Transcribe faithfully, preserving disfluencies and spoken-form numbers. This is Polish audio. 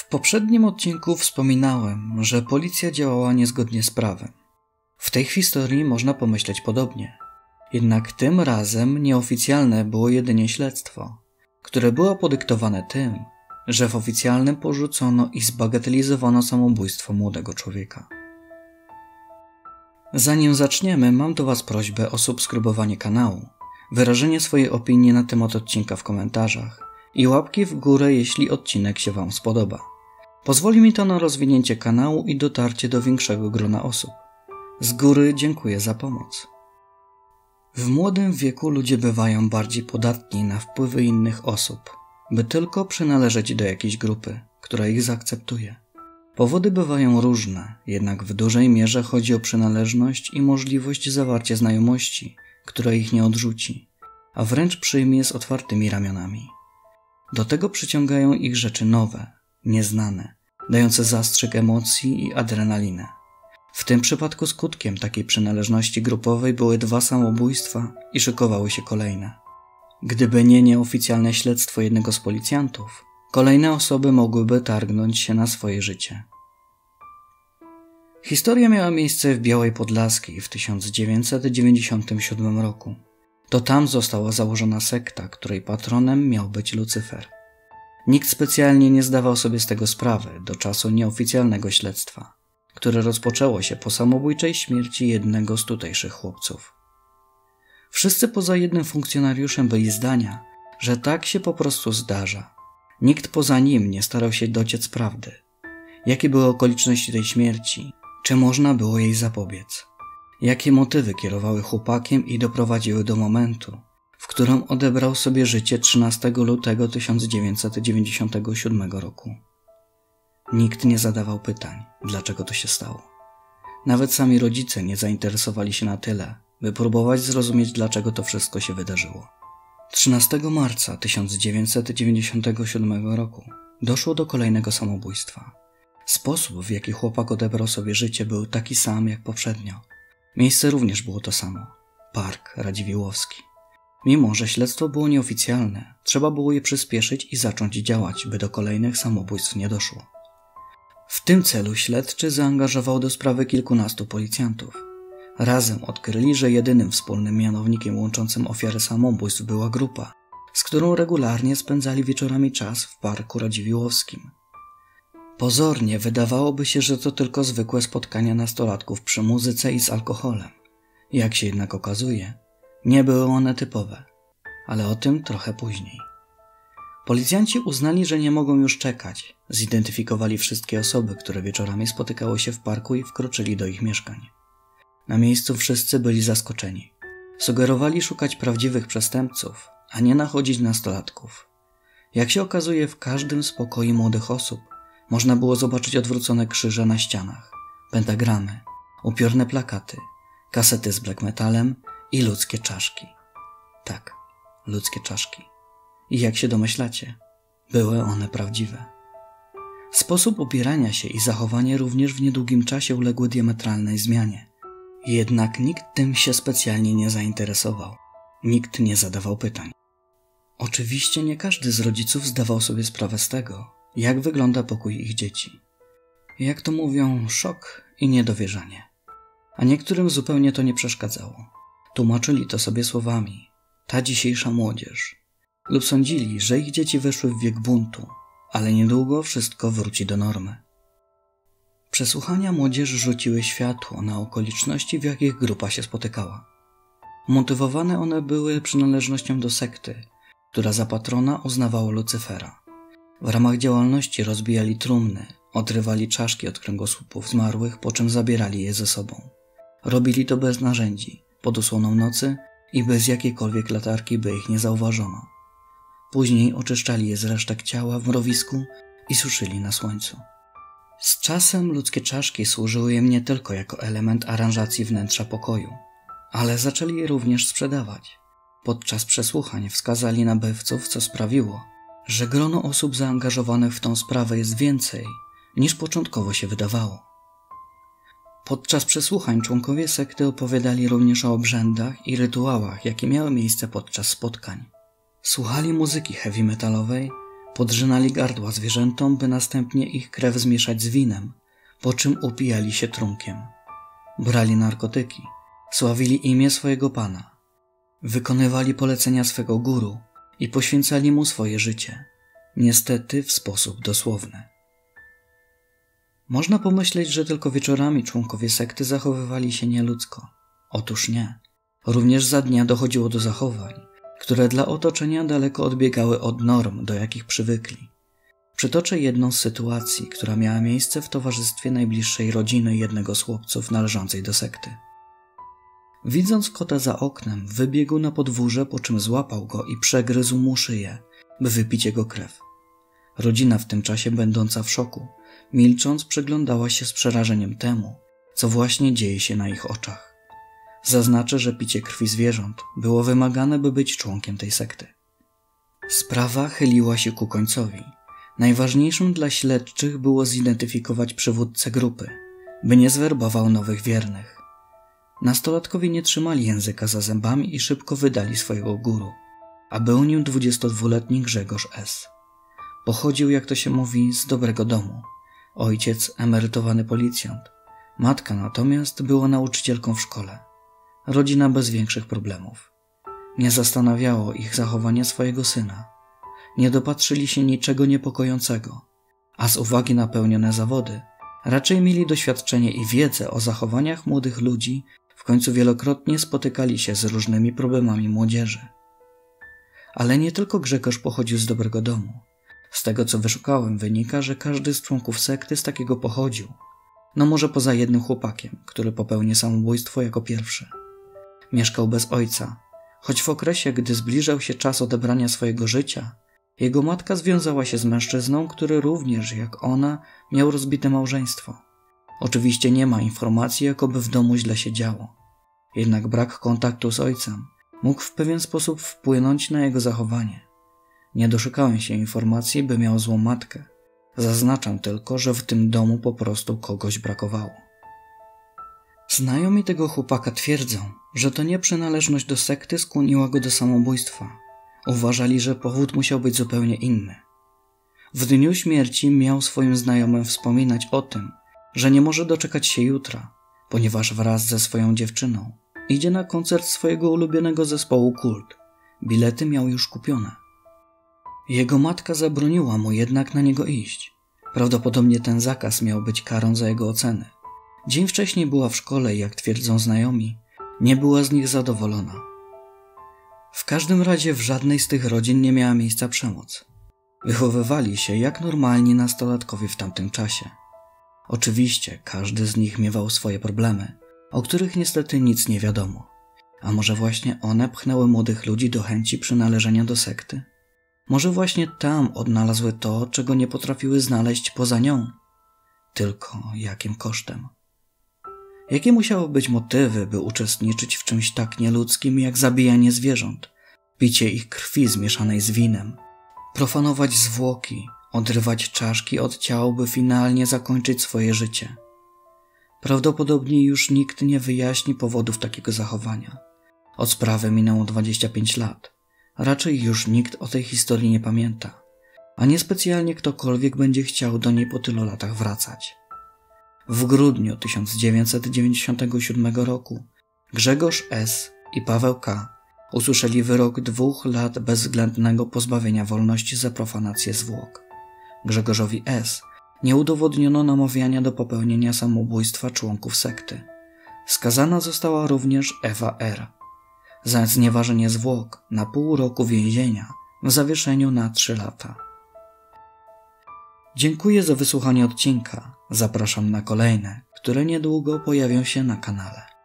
W poprzednim odcinku wspominałem, że policja działała niezgodnie z prawem. W tej historii można pomyśleć podobnie. Jednak tym razem nieoficjalne było jedynie śledztwo, które było podyktowane tym, że w oficjalnym porzucono i zbagatelizowano samobójstwo młodego człowieka. Zanim zaczniemy, mam do Was prośbę o subskrybowanie kanału, wyrażenie swojej opinii na temat odcinka w komentarzach i łapki w górę, jeśli odcinek się Wam spodoba. Pozwoli mi to na rozwinięcie kanału i dotarcie do większego grona osób. Z góry dziękuję za pomoc. W młodym wieku ludzie bywają bardziej podatni na wpływy innych osób, by tylko przynależeć do jakiejś grupy, która ich zaakceptuje. Powody bywają różne, jednak w dużej mierze chodzi o przynależność i możliwość zawarcia znajomości, która ich nie odrzuci, a wręcz przyjmie z otwartymi ramionami. Do tego przyciągają ich rzeczy nowe, nieznane, dające zastrzyk emocji i adrenalinę. W tym przypadku skutkiem takiej przynależności grupowej były dwa samobójstwa i szykowały się kolejne. Gdyby nie nieoficjalne śledztwo jednego z policjantów, kolejne osoby mogłyby targnąć się na swoje życie. Historia miała miejsce w Białej Podlaskiej w tysiąc dziewięćset dziewięćdziesiątym siódmym roku. To tam została założona sekta, której patronem miał być Lucyfer. Nikt specjalnie nie zdawał sobie z tego sprawy do czasu nieoficjalnego śledztwa, które rozpoczęło się po samobójczej śmierci jednego z tutejszych chłopców. Wszyscy poza jednym funkcjonariuszem byli zdania, że tak się po prostu zdarza. Nikt poza nim nie starał się dociec prawdy. Jakie były okoliczności tej śmierci? Czy można było jej zapobiec? Jakie motywy kierowały chłopakiem i doprowadziły do momentu, w którym odebrał sobie życie trzynastego lutego tysiąc dziewięćset dziewięćdziesiątego siódmego roku? Nikt nie zadawał pytań, dlaczego to się stało. Nawet sami rodzice nie zainteresowali się na tyle, by próbować zrozumieć, dlaczego to wszystko się wydarzyło. trzynastego marca tysiąc dziewięćset dziewięćdziesiątego siódmego roku doszło do kolejnego samobójstwa. Sposób, w jaki chłopak odebrał sobie życie, był taki sam jak poprzednio. Miejsce również było to samo. Park Radziwiłłowski. Mimo że śledztwo było nieoficjalne, trzeba było je przyspieszyć i zacząć działać, by do kolejnych samobójstw nie doszło. W tym celu śledczy zaangażował do sprawy kilkunastu policjantów. Razem odkryli, że jedynym wspólnym mianownikiem łączącym ofiary samobójstw była grupa, z którą regularnie spędzali wieczorami czas w Parku Radziwiłłowskim. Pozornie wydawałoby się, że to tylko zwykłe spotkania nastolatków przy muzyce i z alkoholem. Jak się jednak okazuje, nie były one typowe, ale o tym trochę później. Policjanci uznali, że nie mogą już czekać. Zidentyfikowali wszystkie osoby, które wieczorami spotykały się w parku i wkroczyli do ich mieszkań. Na miejscu wszyscy byli zaskoczeni. Sugerowali szukać prawdziwych przestępców, a nie nachodzić nastolatków. Jak się okazuje, w każdym z pokoi młodych osób można było zobaczyć odwrócone krzyże na ścianach, pentagramy, upiorne plakaty, kasety z black metalem i ludzkie czaszki. Tak, ludzkie czaszki. I jak się domyślacie, były one prawdziwe. Sposób ubierania się i zachowanie również w niedługim czasie uległy diametralnej zmianie. Jednak nikt tym się specjalnie nie zainteresował. Nikt nie zadawał pytań. Oczywiście nie każdy z rodziców zdawał sobie sprawę z tego, jak wygląda pokój ich dzieci. Jak to mówią, szok i niedowierzanie. A niektórym zupełnie to nie przeszkadzało. Tłumaczyli to sobie słowami: ta dzisiejsza młodzież. Lub sądzili, że ich dzieci weszły w wiek buntu, ale niedługo wszystko wróci do normy. Przesłuchania młodzieży rzuciły światło na okoliczności, w jakich grupa się spotykała. Motywowane one były przynależnością do sekty, która za patrona uznawała Lucyfera. W ramach działalności rozbijali trumny, odrywali czaszki od kręgosłupów zmarłych, po czym zabierali je ze sobą. Robili to bez narzędzi, pod osłoną nocy i bez jakiejkolwiek latarki, by ich nie zauważono. Później oczyszczali je z resztek ciała w mrowisku i suszyli na słońcu. Z czasem ludzkie czaszki służyły im nie tylko jako element aranżacji wnętrza pokoju, ale zaczęli je również sprzedawać. Podczas przesłuchań wskazali nabywców, co sprawiło, że grono osób zaangażowanych w tą sprawę jest więcej, niż początkowo się wydawało. Podczas przesłuchań członkowie sekty opowiadali również o obrzędach i rytuałach, jakie miały miejsce podczas spotkań. Słuchali muzyki heavy metalowej, Podrzynali gardła zwierzętom, by następnie ich krew zmieszać z winem, po czym upijali się trunkiem. Brali narkotyki, sławili imię swojego pana, wykonywali polecenia swego guru i poświęcali mu swoje życie, niestety w sposób dosłowny. Można pomyśleć, że tylko wieczorami członkowie sekty zachowywali się nieludzko. Otóż nie. Również za dnia dochodziło do zachowań, które dla otoczenia daleko odbiegały od norm, do jakich przywykli. Przytoczę jedną z sytuacji, która miała miejsce w towarzystwie najbliższej rodziny jednego z chłopców należącej do sekty. Widząc kota za oknem, wybiegł na podwórze, po czym złapał go i przegryzł mu szyję, by wypić jego krew. Rodzina w tym czasie, będąca w szoku, milcząc, przyglądała się z przerażeniem temu, co właśnie dzieje się na ich oczach. Zaznaczę, że picie krwi zwierząt było wymagane, by być członkiem tej sekty. Sprawa chyliła się ku końcowi. Najważniejszym dla śledczych było zidentyfikować przywódcę grupy, by nie zwerbował nowych wiernych. Nastolatkowie nie trzymali języka za zębami i szybko wydali swojego guru, a był nim dwudziestodwuletni Grzegorz S. Pochodził, jak to się mówi, z dobrego domu. Ojciec emerytowany policjant, matka natomiast była nauczycielką w szkole. Rodzina bez większych problemów. Nie zastanawiało ich zachowanie swojego syna. Nie dopatrzyli się niczego niepokojącego, a z uwagi na pełnione zawody raczej mieli doświadczenie i wiedzę o zachowaniach młodych ludzi, w końcu wielokrotnie spotykali się z różnymi problemami młodzieży. Ale nie tylko Grzegorz pochodził z dobrego domu. Z tego, co wyszukałem, wynika, że każdy z członków sekty z takiego pochodził. No może poza jednym chłopakiem, który popełnił samobójstwo jako pierwszy. Mieszkał bez ojca, choć w okresie, gdy zbliżał się czas odebrania swojego życia, jego matka związała się z mężczyzną, który również, jak ona, miał rozbite małżeństwo. Oczywiście nie ma informacji, jakoby w domu źle się działo. Jednak brak kontaktu z ojcem mógł w pewien sposób wpłynąć na jego zachowanie. Nie doszukałem się informacji, by miał złą matkę. Zaznaczam tylko, że w tym domu po prostu kogoś brakowało. Znajomi tego chłopaka twierdzą, że to nie przynależność do sekty skłoniła go do samobójstwa. Uważali, że powód musiał być zupełnie inny. W dniu śmierci miał swoim znajomym wspominać o tym, że nie może doczekać się jutra, ponieważ wraz ze swoją dziewczyną idzie na koncert swojego ulubionego zespołu Kult. Bilety miał już kupione. Jego matka zabroniła mu jednak na niego iść. Prawdopodobnie ten zakaz miał być karą za jego oceny. Dzień wcześniej była w szkole i, jak twierdzą znajomi, nie była z nich zadowolona. W każdym razie w żadnej z tych rodzin nie miała miejsca przemoc. Wychowywali się jak normalni nastolatkowie w tamtym czasie. Oczywiście każdy z nich miewał swoje problemy, o których niestety nic nie wiadomo. A może właśnie one pchnęły młodych ludzi do chęci przynależenia do sekty? Może właśnie tam odnalazły to, czego nie potrafiły znaleźć poza nią? Tylko jakim kosztem? Jakie musiały być motywy, by uczestniczyć w czymś tak nieludzkim jak zabijanie zwierząt, picie ich krwi zmieszanej z winem, profanować zwłoki, odrywać czaszki od ciał, by finalnie zakończyć swoje życie? Prawdopodobnie już nikt nie wyjaśni powodów takiego zachowania. Od sprawy minęło dwadzieścia pięć lat. Raczej już nikt o tej historii nie pamięta, a niespecjalnie ktokolwiek będzie chciał do niej po tylu latach wracać. W grudniu tysiąc dziewięćset dziewięćdziesiątego siódmego roku Grzegorz S. i Paweł K. usłyszeli wyrok dwóch lat bezwzględnego pozbawienia wolności za profanację zwłok. Grzegorzowi S. nie udowodniono namawiania do popełnienia samobójstwa członków sekty. Skazana została również Ewa R. za znieważenie zwłok na pół roku więzienia w zawieszeniu na trzy lata. Dziękuję za wysłuchanie odcinka. Zapraszam na kolejne, które niedługo pojawią się na kanale.